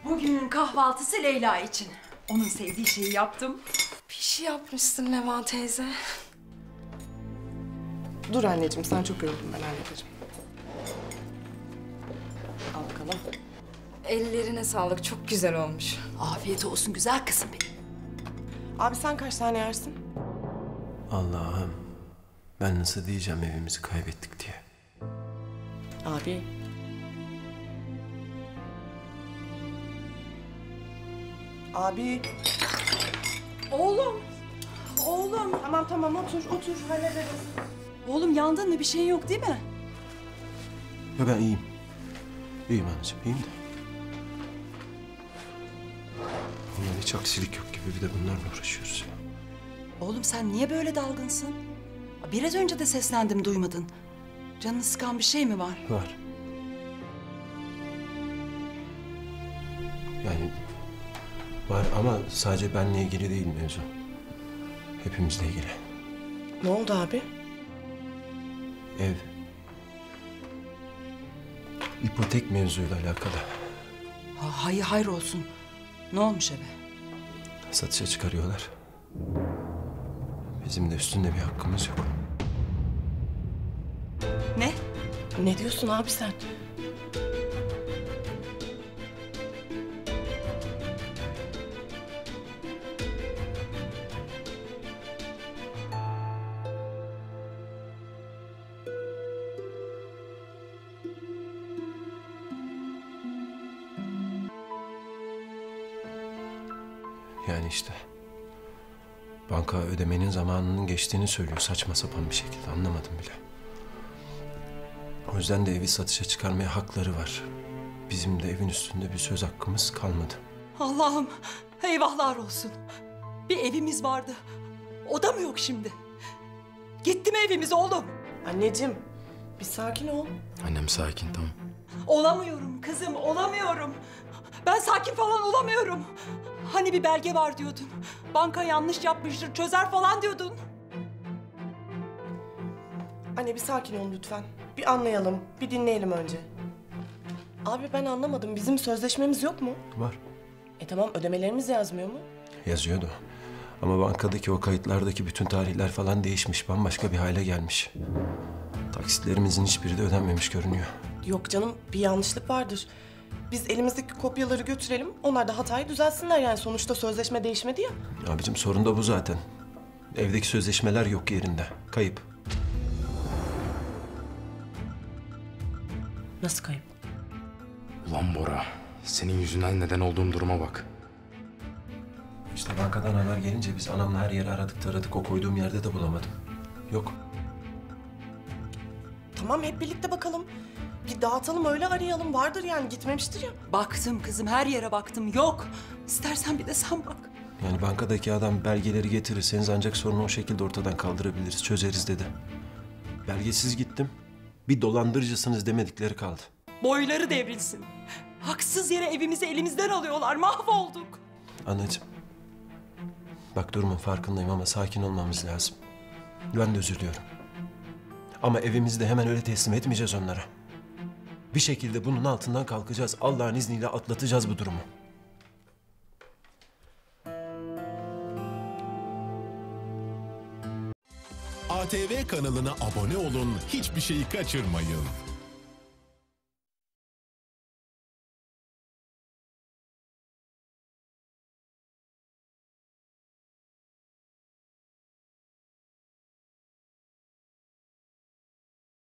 Bugünün kahvaltısı Leyla için. Onun sevdiği şeyi yaptım. Bir şey yapmışsın Levan teyze. Dur anneciğim, sen çok yoruldun, ben hallederim. Al bakalım. Ellerine sağlık, çok güzel olmuş. Afiyet olsun güzel kızım benim. Abi sen kaç tane yersin? Allah'ım, ben nasıl diyeceğim evimizi kaybettik diye. Abi. Abi. Oğlum. Oğlum. Tamam otur hallederiz. Oğlum yandın mı? Bir şeyin yok değil mi? Ya ben iyiyim. İyiyim anneciğim, iyiyim de. Bundan hiç aksilik yok gibi bir de bunlarla uğraşıyoruz ya. Oğlum sen niye böyle dalgınsın? Biraz önce de seslendim duymadın. Canını sıkan bir şey mi var? Var. Yani var ama sadece benle ilgili değil mevzu. Hepimizle ilgili. Ne oldu abi? Ev. İpotek mevzuyla alakalı. Hayır olsun. Ne olmuş eve? Satışa çıkarıyorlar. Bizim de üstünde bir hakkımız yok. Ne? Ne diyorsun abi sen? Yani işte. Banka ödemenin zamanının geçtiğini söylüyor saçma sapan bir şekilde, anlamadım bile. O yüzden de evi satışa çıkarmaya hakları var. Bizim de evin üstünde bir söz hakkımız kalmadı. Allah'ım eyvahlar olsun. Bir evimiz vardı. O da mı yok şimdi? Gitti mi evimiz oğlum? Anneciğim, bir sakin ol. Annem sakin, tamam. Olamıyorum kızım, olamıyorum. Ben sakin falan olamıyorum. Hani bir belge var diyordun. Banka yanlış yapmıştır, çözer falan diyordun. Anne bir sakin ol lütfen. Bir anlayalım, bir dinleyelim önce. Abi ben anlamadım, bizim sözleşmemiz yok mu? Var. Tamam, ödemelerimiz yazmıyor mu? Yazıyordu. Ama bankadaki o kayıtlardaki bütün tarihler falan değişmiş. Bambaşka bir hale gelmiş. Taksitlerimizin hiçbiri de ödenmemiş görünüyor. Yok canım, bir yanlışlık vardır. Biz elimizdeki kopyaları götürelim, onlar da hatayı düzeltsinler yani. Sonuçta sözleşme değişmedi ya. Abicim sorun da bu zaten. Evdeki sözleşmeler yok yerinde. Kayıp. Nasıl kayıp? Ulan Bora, senin yüzünden neden olduğum duruma bak. İşte bankadan haber gelince biz anamla her yeri aradık taradık. O koyduğum yerde de bulamadım. Yok. Tamam, hep birlikte bakalım. Bir dağıtalım, öyle arayalım. Vardır yani, gitmemiştir ya. Baktım kızım, her yere baktım. Yok. İstersen bir de sen bak. Yani bankadaki adam belgeleri getirirseniz ancak sorunu o şekilde ortadan kaldırabiliriz, çözeriz dedi. Belgesiz gittim. Bir dolandırıcısınız demedikleri kaldı. Boyları devrilsin. Haksız yere evimizi elimizden alıyorlar. Mahvolduk. Anacığım. Bak durumun farkındayım ama sakin olmamız lazım. Ben de özür diliyorum. Ama evimizi de hemen öyle teslim etmeyeceğiz onlara. Bir şekilde bunun altından kalkacağız. Allah'ın izniyle atlatacağız bu durumu. ATV kanalına abone olun, hiçbir şeyi kaçırmayın.